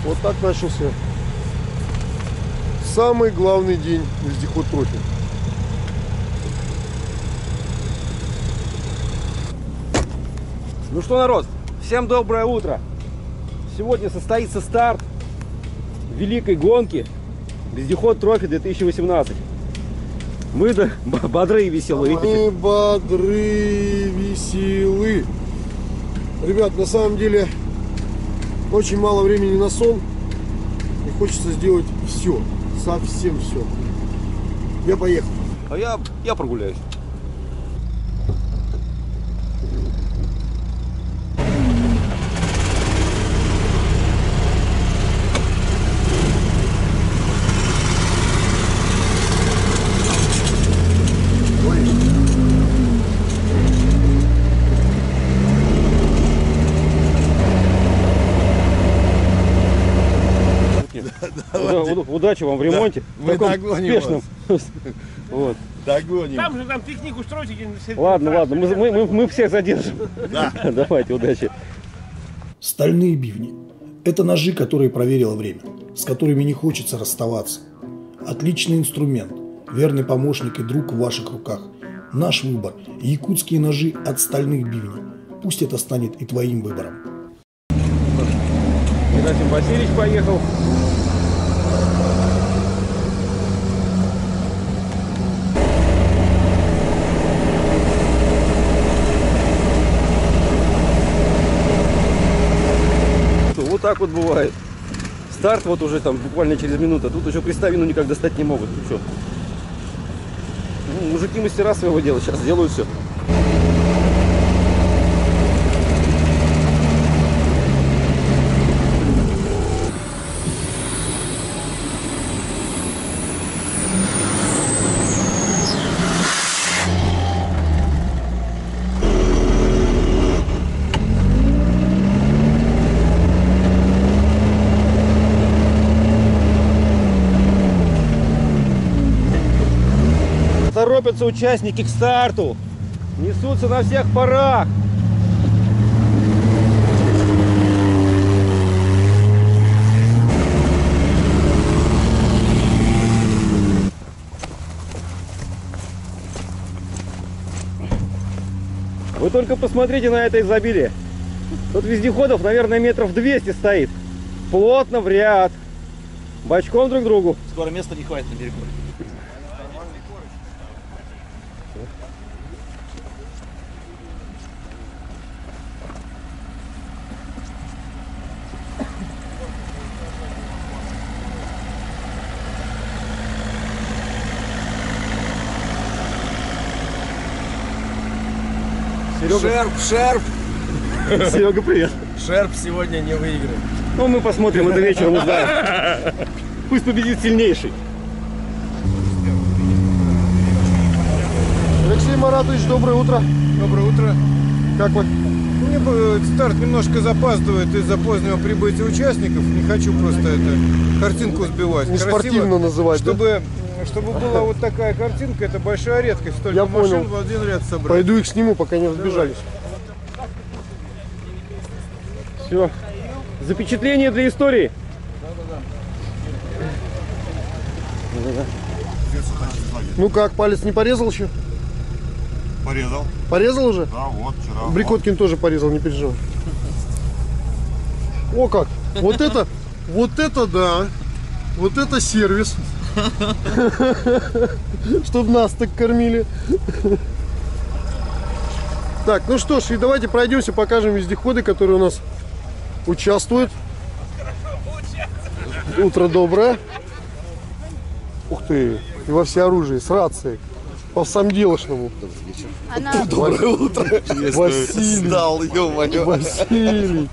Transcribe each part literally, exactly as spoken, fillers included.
Вот так начался самый главный день вездеход Трофи. Ну что, народ, всем доброе утро. Сегодня состоится старт великой гонки Вездеход Трофи две тысячи восемнадцать. Мы да, бодры и веселые. Мы бодры, веселы. Ребят, на самом деле очень мало времени на сон. И хочется сделать все, совсем все. Я поехал. А я, я прогуляюсь. Удачи вам в ремонте. Да, мы догоним вас. Вот. Догоним. Там же там пикник устроите. Ладно, ладно, мы, мы, мы, мы всех задержим. Да. Давайте, удачи. Стальные бивни – это ножи, которые проверило время, с которыми не хочется расставаться. Отличный инструмент, верный помощник и друг в ваших руках. Наш выбор – якутские ножи от стальных бивней. Пусть это станет и твоим выбором. Герасим Васильевич поехал. Вот так вот бывает. Старт вот уже там буквально через минуту. Тут еще крестовину никак достать не могут. Ну, что? Ну, мужики мастера своего дела сейчас делают все. Торопятся участники к старту, несутся на всех парах. Вы только посмотрите на это изобилие. Тут вездеходов, наверное, метров двести стоит. Плотно в ряд, бочком друг к другу. Скоро места не хватит на берегу. Серега. Шерп, шерп. Серега, привет. Шерп сегодня не выиграет. Ну, мы посмотрим, это вечером узнаем. Пусть победит сильнейший. Алексей Маратович, доброе утро. Доброе утро. Как вы? Мне бы старт немножко запаздывает из-за позднего прибытия участников. Не хочу просто это картинку сбивать. Не Красиво, спортивно называть, чтобы, чтобы была вот такая картинка, это большая редкость. Столько Я машин понял. в один ряд собрать. Пойду их сниму, пока не разбежались. Все. Запечатление для истории. Ну как, палец не порезал еще? Порезал. Порезал уже? Да, вот вчера. Брикоткин тоже порезал, не переживай. О как! Вот это, вот это да! Вот это сервис! Чтоб нас так кормили. Так, ну что ж, и давайте пройдемся, покажем вездеходы, которые у нас участвуют. Утро доброе. Ух ты, и во всеоружии, с рацией. По всамделошному. Она... Доброе утро. Василий. Сдал, ё-моё. Василий.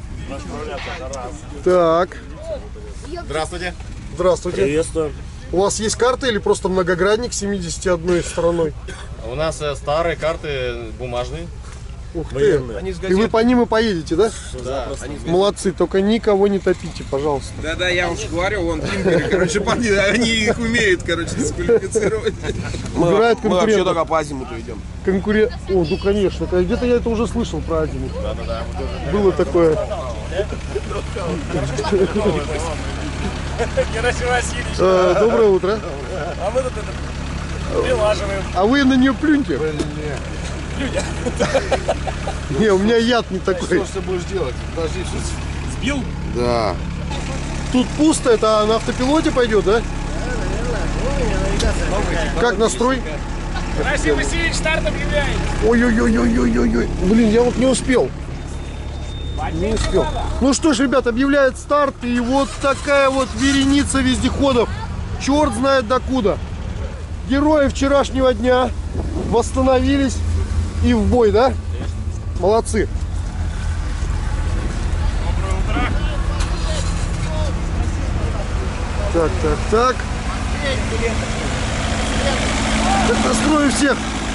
Так. Здравствуйте. Здравствуйте. Приветствую. У вас есть карта или просто многогранник с семидесятью одной стороной? У нас э, старые карты бумажные. Ух ты. И вы по ним и поедете, да? Да. Молодцы, только никого не топите, пожалуйста. Да-да, я уж говорю, вон кимперы, короче, они их умеют, короче, дисквалифицировать. Убирают Мы вообще конкурентов. только по азимуту идем. Конкурент... О, ну конечно, где-то я это уже слышал про азимут. Да-да-да. Было такое. Герасим Васильевич. Э, Доброе утро. А мы тут это прилаживаем. А вы на нее плюньте. Не, у меня яд не такой. Что ж ты будешь делать? Подожди, что... Сбил? Да. Тут пусто, это на автопилоте пойдет, да? Как настрой? Герасим Васильевич старт объявляет. Ой-ой-ой-ой-ой-ой. Блин, я вот не успел. Не успел. Ну что ж, ребят, объявляет старт. И вот такая вот вереница вездеходов. Черт знает докуда. Герои вчерашнего дня восстановились и в бой, да? Молодцы. Так, так, так. Так, настрою всех.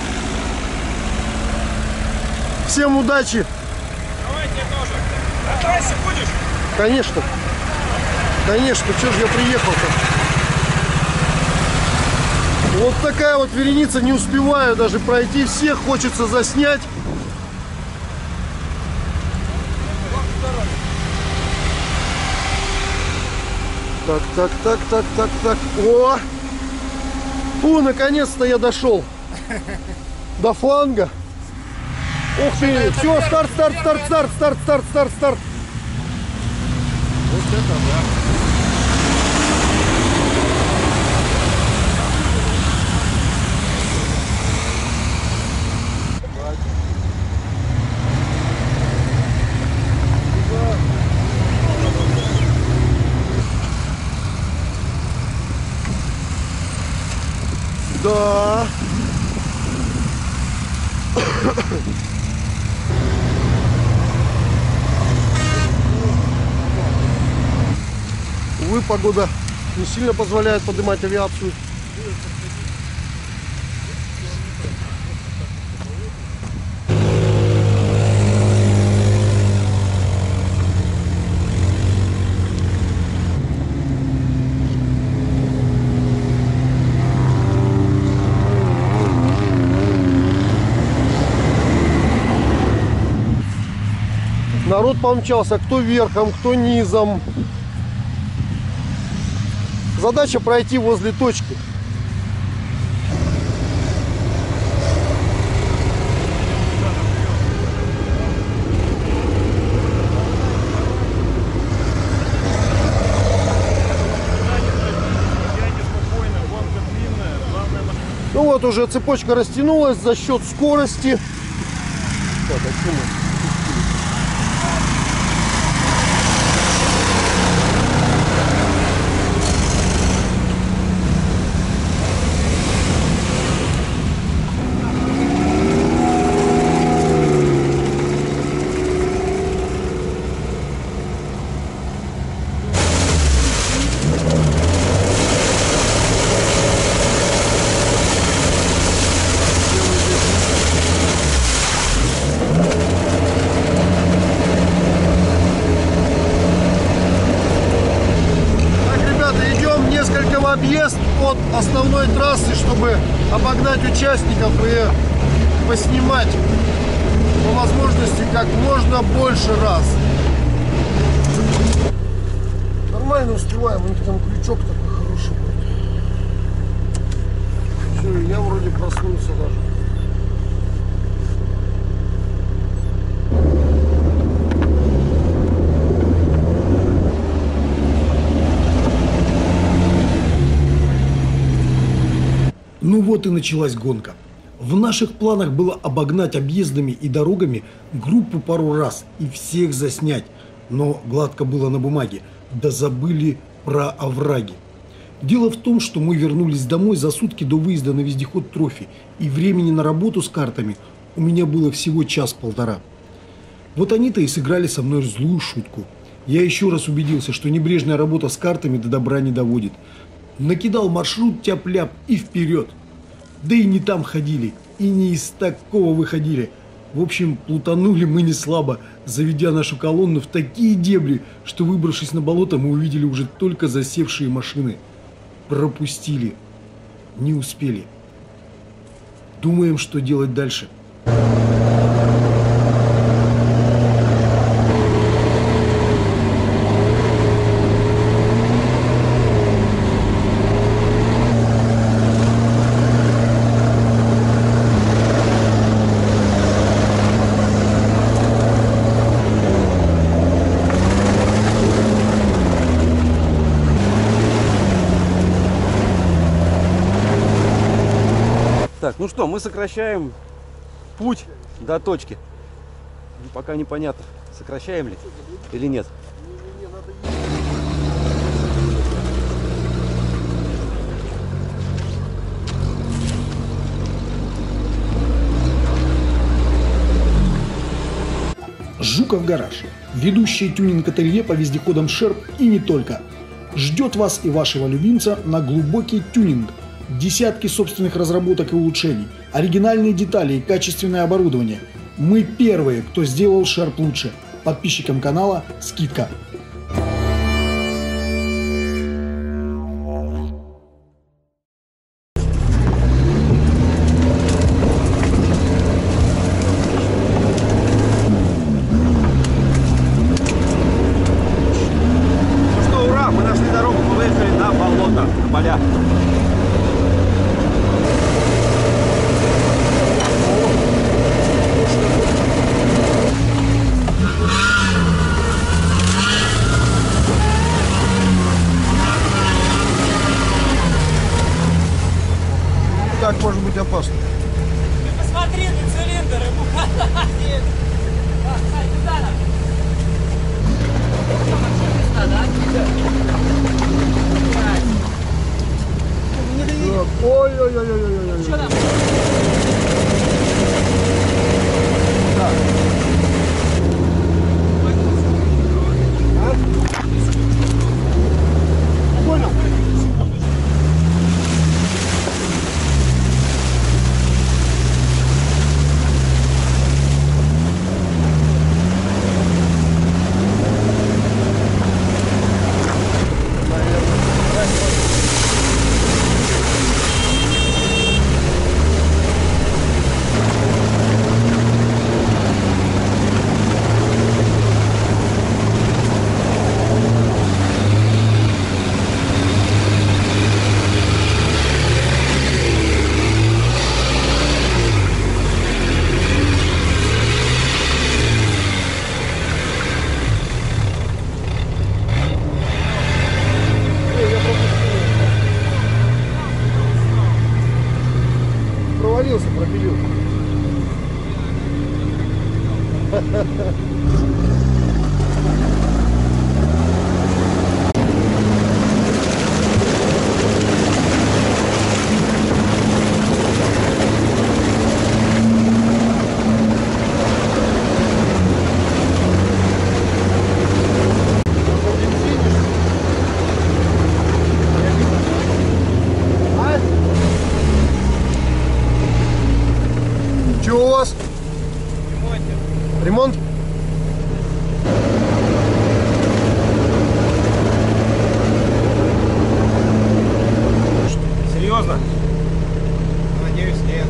Всем удачи. Давай тебе тоже. На трассе будешь? Конечно. Конечно, что же я приехал-то? Вот такая вот вереница, не успеваю даже пройти. Всех хочется заснять. Так, так, так, так, так, так. О! Фу, наконец-то я дошел до фланга. Ух ты! Все, старт, старт, старт, старт, старт, старт, старт, старт. Вот это да. Да. Увы, погода не сильно позволяет поднимать авиацию. Народ помчался, кто верхом, кто низом. Задача пройти возле точки. Ну вот, уже цепочка растянулась за счет скорости. Так, а чему? Объезд от основной трассы, чтобы обогнать участников и поснимать по возможности как можно больше раз. Нормально успеваем, у них там крючок такой хороший будет. Все, я вроде проснулся даже. Ну вот и началась гонка. В наших планах было обогнать объездами и дорогами группу пару раз и всех заснять. Но гладко было на бумаге. Да забыли про овраги. Дело в том, что мы вернулись домой за сутки до выезда на вездеход Трофи. И времени на работу с картами у меня было всего час-полтора. Вот они-то и сыграли со мной злую шутку. Я еще раз убедился, что небрежная работа с картами до добра не доводит. Накидал маршрут тяп-ляп и вперед. Да и не там ходили, и не из такого выходили. В общем, плутанули мы не слабо, заведя нашу колонну в такие дебри, что, выбравшись на болото, мы увидели уже только засевшие машины. Пропустили. Не успели. Думаем, что делать дальше. Ну что, мы сокращаем путь до точки. Пока непонятно, сокращаем ли или нет. Жуков гараж. Ведущее тюнинг-ателье по вездеходам Шерп и не только. Ждет вас и вашего любимца на глубокий тюнинг. Десятки собственных разработок и улучшений, оригинальные детали и качественное оборудование. Мы первые, кто сделал Шерп лучше. Подписчикам канала скидка. Ну что, ура, мы нашли дорогу, мы выехали на болото, на поля. Так может быть опасно. Ты посмотри на цилиндр, ему хватает. Ай, куда нам? Ой-ой-ой-ой-ой-ой. Что там? Понял? Провалился, пропилил. Что у вас? Ремонт? Серьезно? Надеюсь, нет.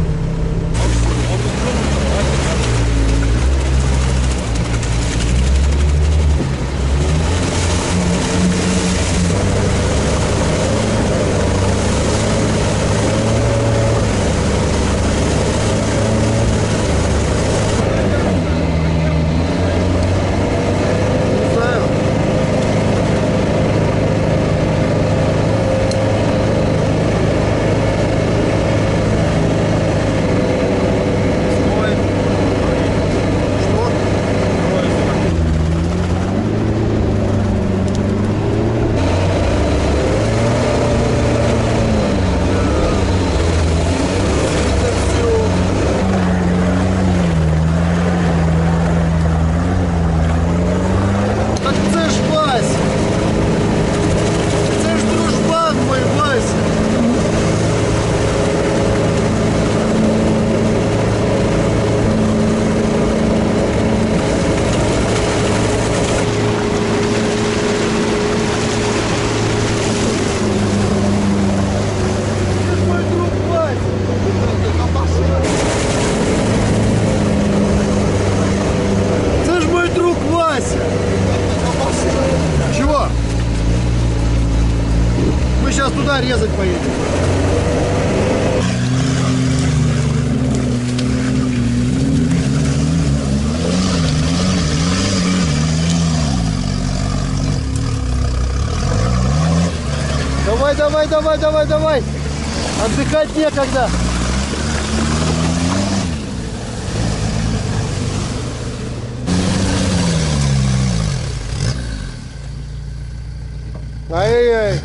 туда резать поедем. Давай, давай, давай, давай, давай. Отдыхать некогда. Ай-яй-яй.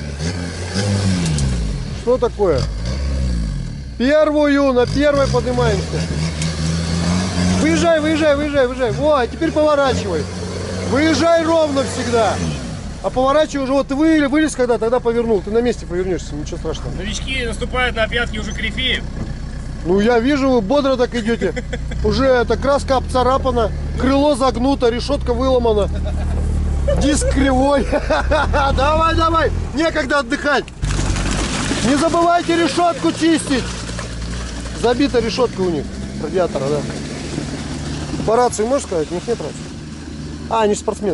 Что такое? Первую, на первой поднимаемся. Выезжай, выезжай, выезжай, выезжай. Во, а теперь поворачивай. Выезжай ровно всегда. А поворачивай уже, вот ты вы, вылез когда, тогда повернул. Ты на месте повернешься, ничего страшного. Новички наступают на пятки уже корифеев. Ну я вижу, вы бодро так идете. Уже эта краска обцарапана, крыло загнуто, решетка выломана. Диск кривой. Давай, давай, некогда отдыхать. Не забывайте решетку чистить. Забита решетка у них, радиатора, да. По рации можешь сказать? У них нет рации. А, они спортсмен.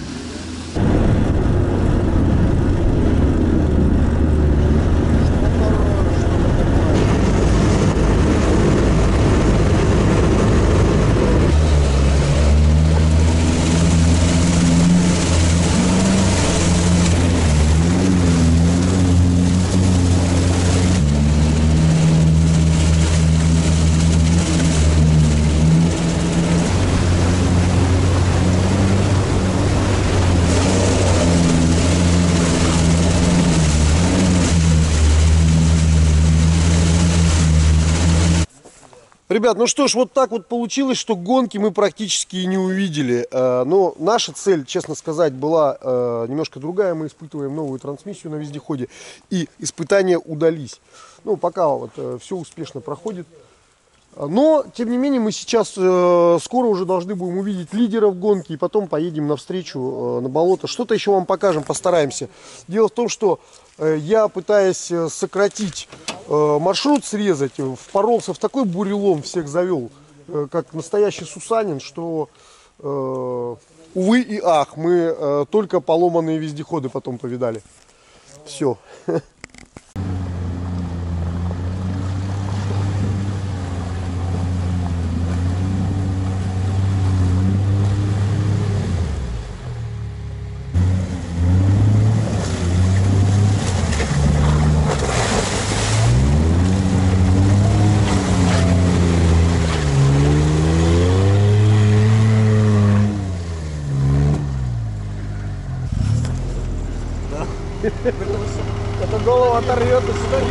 Ребят, ну что ж, вот так вот получилось, что гонки мы практически и не увидели. Но наша цель, честно сказать, была немножко другая. Мы испытываем новую трансмиссию на вездеходе, и испытания удались. Ну, пока вот все успешно проходит. Но, тем не менее, мы сейчас скоро уже должны будем увидеть лидеров гонки, и потом поедем навстречу на болото. Что-то еще вам покажем, постараемся. Дело в том, что я, пытаясь сократить маршрут, срезать, впоролся в такой бурелом, всех завел, как настоящий сусанин, что, увы и ах, мы только поломанные вездеходы потом повидали. Все. Это голову оторвет.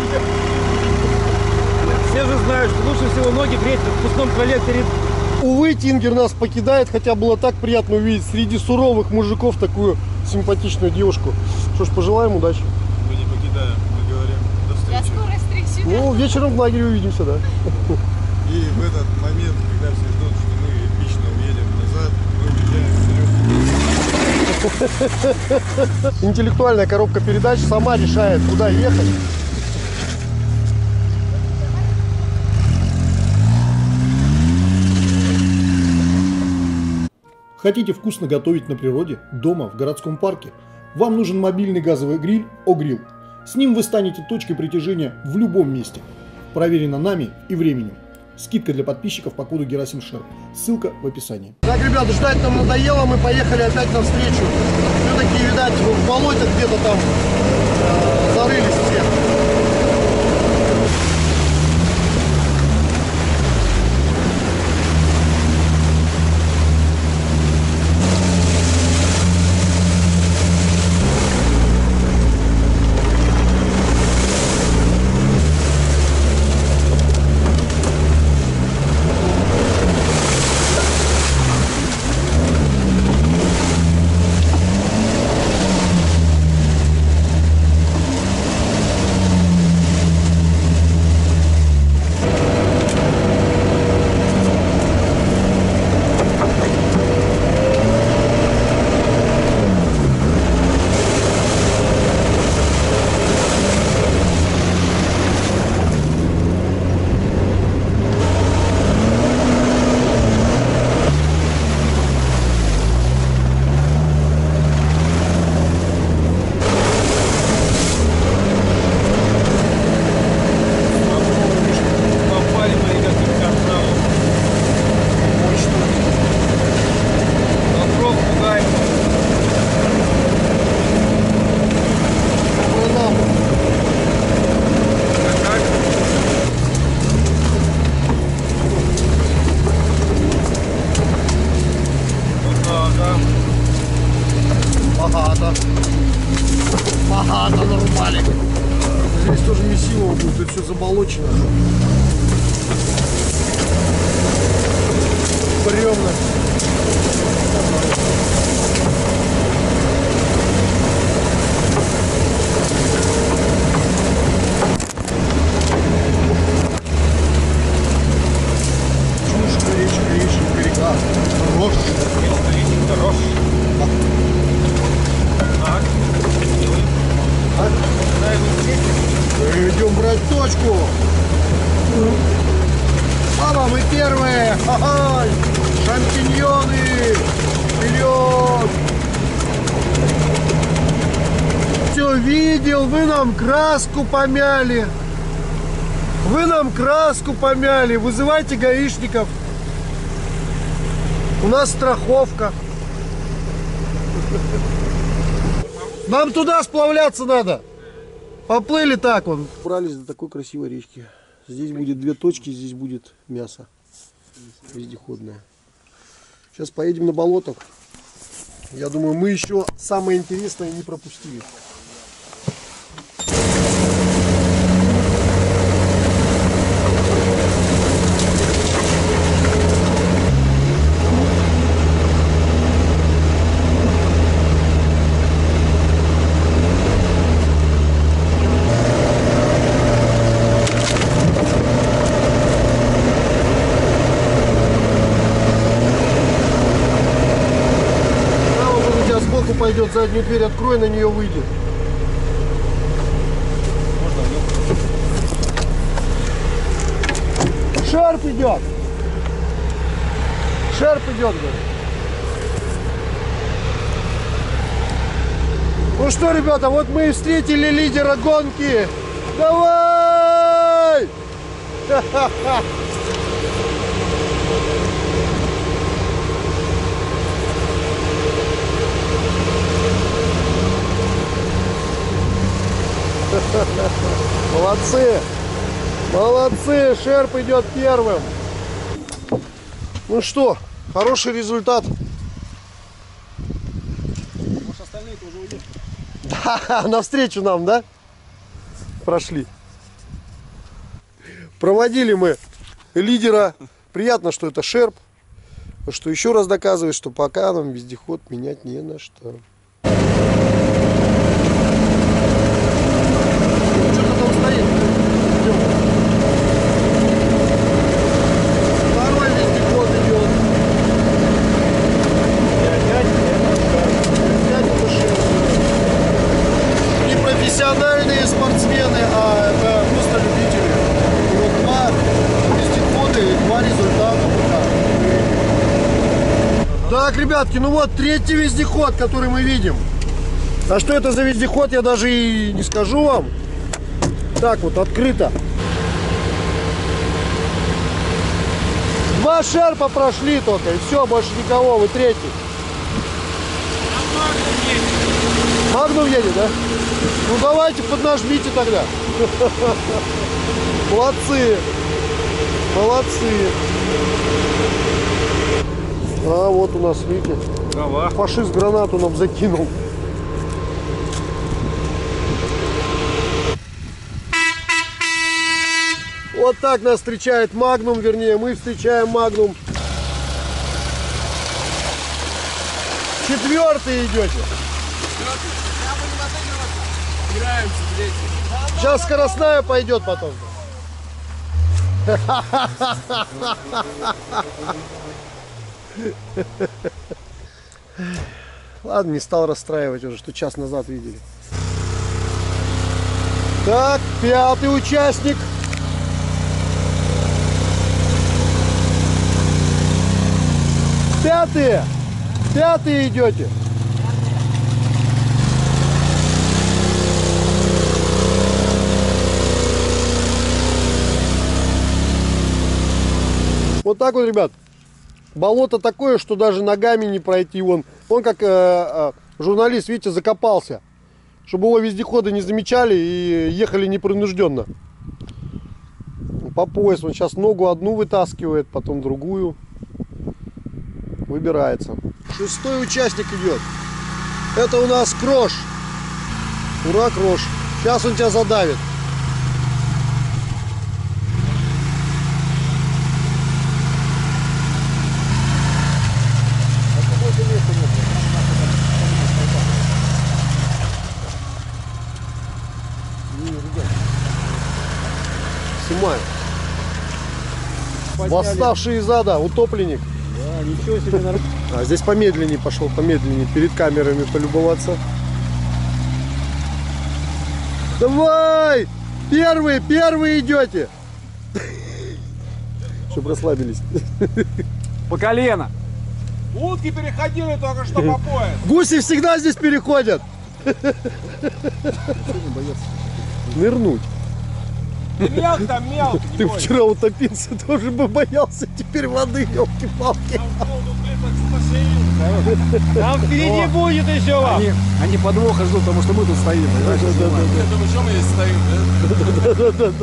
Все же знают, что лучше всего ноги греть в отпускном коллекторе. Увы, Тингер нас покидает, хотя было так приятно увидеть среди суровых мужиков такую симпатичную девушку. Что ж, пожелаем удачи. Мы не покидаем, мы говорим до встречи. Я скоро встречу. Ну, вечером в лагере увидимся, да. И в этот момент, когда все ждут, что мы эпично уедем назад, мы уезжаем вперед. Интеллектуальная коробка передач сама решает, куда ехать. Хотите вкусно готовить на природе, дома, в городском парке? Вам нужен мобильный газовый гриль О-Грилл. С ним вы станете точкой притяжения в любом месте. Проверено нами и временем. Скидка для подписчиков по коду Герасимшер. Ссылка в описании. Так, ребята, ждать нам надоело, мы поехали опять навстречу. Все-таки, видать, в болоте где-то там э, зарылись все. ладно, нормалик. Здесь тоже месиво будет, тут все заболочено. Бревна. Чушка, речка, речка, река. Хорош. Хорош. Так, делаем. Идем брать точку. Мама, мы первые. Ха-ха. Шампиньоны. Вперед. Все видел, вы нам краску помяли. Вы нам краску помяли. Вызывайте гаишников. У нас страховка. Нам туда сплавляться надо. Поплыли так вон. Брались до такой красивой речки. Здесь будет две точки, здесь будет мясо вездеходное. Сейчас поедем на болото. Я думаю, мы еще самое интересное не пропустили. Пойдет, заднюю дверь открой, на нее выйдет. Шерп идет. Шерп идет, говорит. Ну что, ребята, вот мы и встретили лидера гонки. Давай! Молодцы! Молодцы! Шерп идет первым. Ну что, хороший результат. Может, остальные-то уже уйдут? Да, навстречу нам, да? Прошли. Проводили мы лидера. Приятно, что это Шерп. Что еще раз доказывает, что пока нам вездеход менять не на что. Профессиональные спортсмены, а это просто любители. Вот два вездехода и два результата. Так, ребятки, ну вот третий вездеход, который мы видим. А что это за вездеход, я даже и не скажу вам. Так вот, открыто. Два шерпа прошли только, и все, больше никого, вы третий. Магнум едет, да? Ну давайте поднажмите тогда. Молодцы. Молодцы. А вот у нас, видите, Ага. фашист гранату нам закинул. Вот так нас встречает Магнум, вернее, мы встречаем Магнум. Четвертый идете. Сейчас скоростная пойдет потом. Ладно, не стал расстраивать уже, что час назад видели. Так, пятый участник. Пятый. Пятый идете. Вот так вот, ребят. Болото такое, что даже ногами не пройти. Вон, он как э, э, журналист, видите, закопался. Чтобы его вездеходы не замечали и ехали непринужденно. По пояс. Он сейчас ногу одну вытаскивает, потом другую. Выбирается. Шестой участник идет. Это у нас Крош. Урак Рош. Сейчас он тебя задавит. Снимаю. Восставший из ада, утопленник. Да, ничего себе, нормально. А здесь помедленнее пошел, помедленнее, перед камерами полюбоваться. Давай! Первые, первые идете! Чтобы расслабились. По колено. Утки переходили только что по пояс. Гуси всегда здесь переходят. Нырнуть. Мелк там, мелк. Ты вчера утопился, тоже бы боялся теперь воды, елки-палки. Там впереди будет еще вам. Они, они подвоха ждут, потому что мы тут стоим. Я думаю, что мы здесь стоим,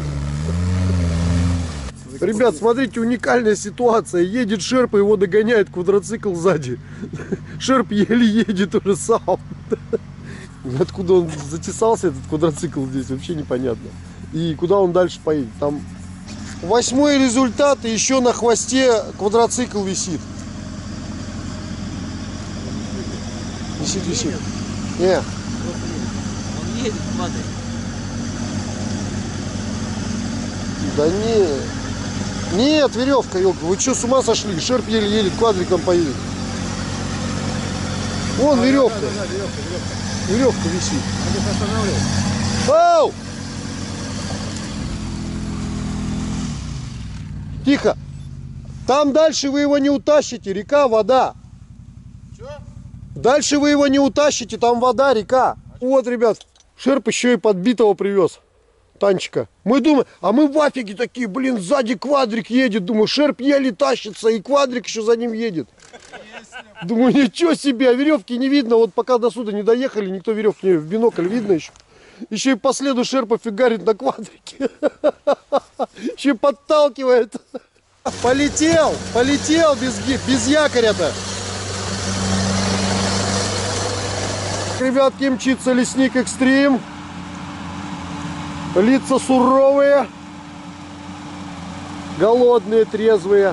да? Ребят, смотрите, уникальная ситуация. Едет Шерп, и его догоняет квадроцикл сзади. Шерп еле едет уже сам. Откуда он затесался, этот квадроцикл здесь, вообще непонятно. И куда он дальше поедет. Там восьмой результат, и еще на хвосте квадроцикл висит. Висит, висит. Не. Он едет, смотри. Да не. Нет, веревка, елка. Вы что, с ума сошли? Шерп еле едет, квадрик нам поедет. Вон веревка. Да, да, да, веревка, веревка. Веревка висит. Надо останавливать. Ау! Тихо. Там дальше вы его не утащите. Река, вода. Че? Дальше вы его не утащите. Там вода, река. Вот, ребят, Шерп еще и подбитого привез. Танчика. Мы думаем, а мы в афиге такие, блин, сзади квадрик едет. Думаю, Шерп еле тащится, и квадрик еще за ним едет. Думаю, ничего себе, а веревки не видно. Вот пока до сюда не доехали, никто веревки не в бинокль видно еще. Еще и по следу Шерпа фигарит на квадрике. Еще и подталкивает. Полетел, полетел без, без якоря-то. Ребятки, мчится лесник экстрим. Лица суровые, голодные, трезвые.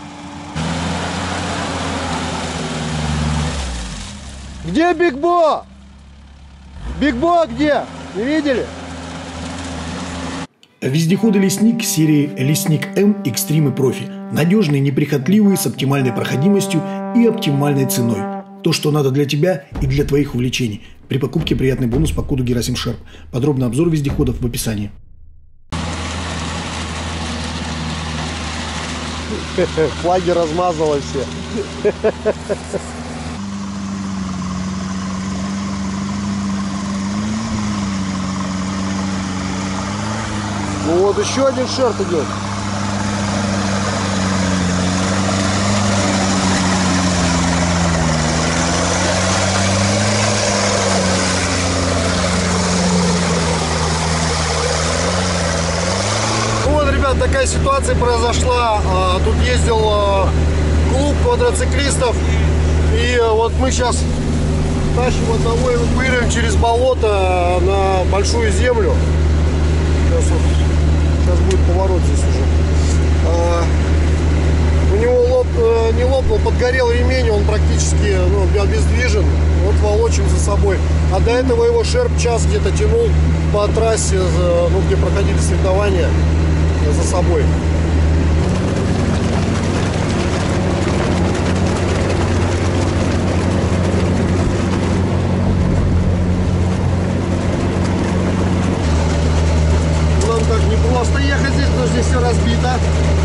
Где Биг Бо? Биг Бо где? Не видели? Вездеходы «Лесник» серии «Лесник М», «Экстрим» и «Профи». Надежные, неприхотливые, с оптимальной проходимостью и оптимальной ценой. То, что надо для тебя и для твоих увлечений. При покупке приятный бонус по коду Герасим Шерп. Подробный обзор вездеходов в описании. Флаги размазало все. Ну вот еще один Шерп идет. Такая ситуация произошла. Тут ездил клуб квадроциклистов, и вот мы сейчас тащим одного, эвакуируем через болото на большую землю. Сейчас, вот, сейчас будет поворот здесь уже. У него лоб, не лопнул, подгорел ремень, он практически ну, обездвижен. Вот волочим за собой. А до этого его Шерп час где-то тянул по трассе, ну, где проходили соревнования, за собой. Нам так не просто ехать здесь, потому что здесь все разбито.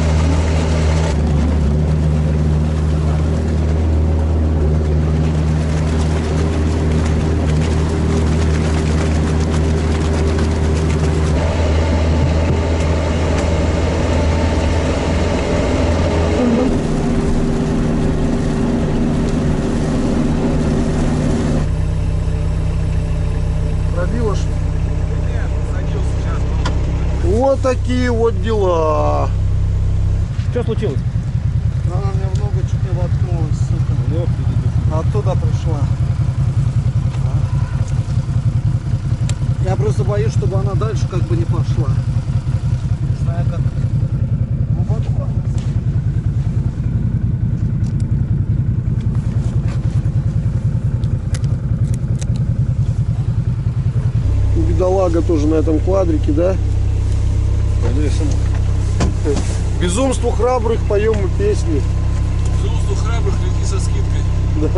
Вот такие вот дела. Что случилось? Она мне в ногу чуть не воткнулась, сука. Оттуда пришла. просто боюсь, чтобы она дальше как бы не пошла. Не знаю, как глубоко. Бедолага тоже на этом квадрике, да? Конечно. Безумству храбрых поем мы песни. Безумству храбрых людей со скидкой. Вот,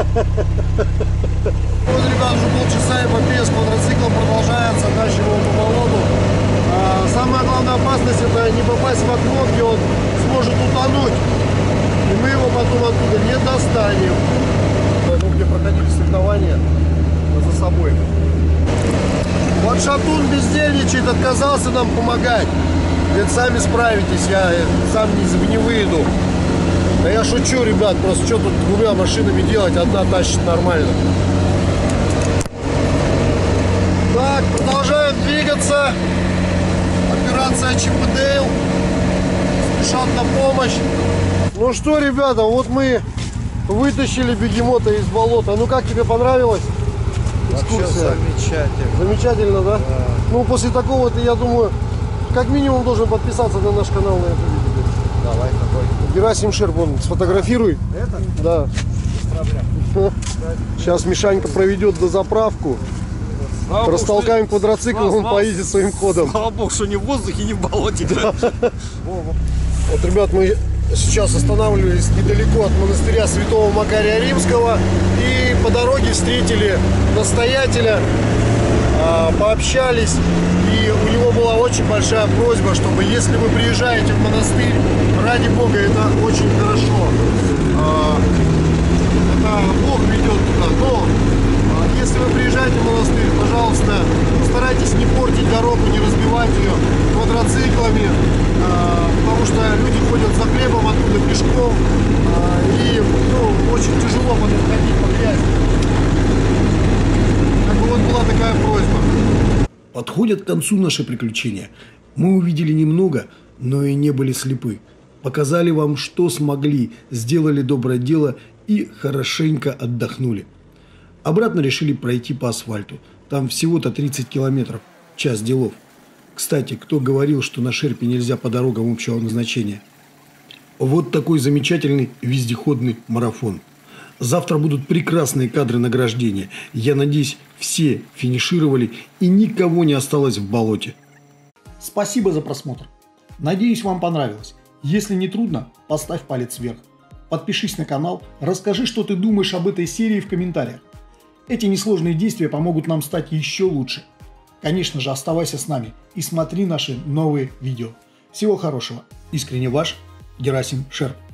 ребят, уже полчаса эпопея с квадроциклом продолжается, тащим его по болоту. А, самая главная опасность — это не попасть в окно, где он сможет утонуть. И мы его потом оттуда не достанем. Ну, где проходили соревнования, за собой. Вот шатун бездельничает, отказался нам помогать. Говорит, сами справитесь, я сам не, не выйду. Да я шучу, ребят, просто что тут двумя машинами делать, одна тащит нормально. Так, продолжаем двигаться. Операция Чип и Дейл. Спешат на помощь. Ну что, ребята, вот мы вытащили бегемота из болота. Ну как, тебе понравилось? Вообще замечательно. Замечательно, да? Да. Ну после такого ты, я думаю, как минимум должен подписаться на наш канал на это видео. Давай, какой? Герасим Шерп, вон, сфотографируй. Это? Да. Без проблем. Сейчас Мишанька проведет дозаправку. Слава Растолкаем Богу, квадроцикл, слава- он слава- поедет своим ходом. Слава богу, что не в воздухе, не в болоте. Вот, ребят, мы сейчас останавливались недалеко от монастыря Святого Макария Римского. И по дороге встретили настоятеля, а, пообщались. И у него была очень большая просьба, чтобы если вы приезжаете в монастырь, ради Бога, это очень хорошо. А, это Бог ведет туда. Но а, если вы приезжаете в монастырь, пожалуйста, старайтесь не портить дорогу, не разбивать ее квадроциклами, а, потому что люди ходят за хлебом оттуда пешком, а, и ну, очень тяжело потом ходить по грязи. Как бы вот была такая просьба. Подходят к концу наши приключения. Мы увидели немного, но и не были слепы. Показали вам, что смогли, сделали доброе дело и хорошенько отдохнули. Обратно решили пройти по асфальту. Там всего-то тридцать километров. Час делов. Кстати, кто говорил, что на Шерпе нельзя по дорогам общего назначения? Вот такой замечательный вездеходный марафон. Завтра будут прекрасные кадры награждения. Я надеюсь, все финишировали и никого не осталось в болоте. Спасибо за просмотр. Надеюсь, вам понравилось. Если не трудно, поставь палец вверх. Подпишись на канал, расскажи, что ты думаешь об этой серии в комментариях. Эти несложные действия помогут нам стать еще лучше. Конечно же, оставайся с нами и смотри наши новые видео. Всего хорошего. Искренне ваш Герасим Шерп.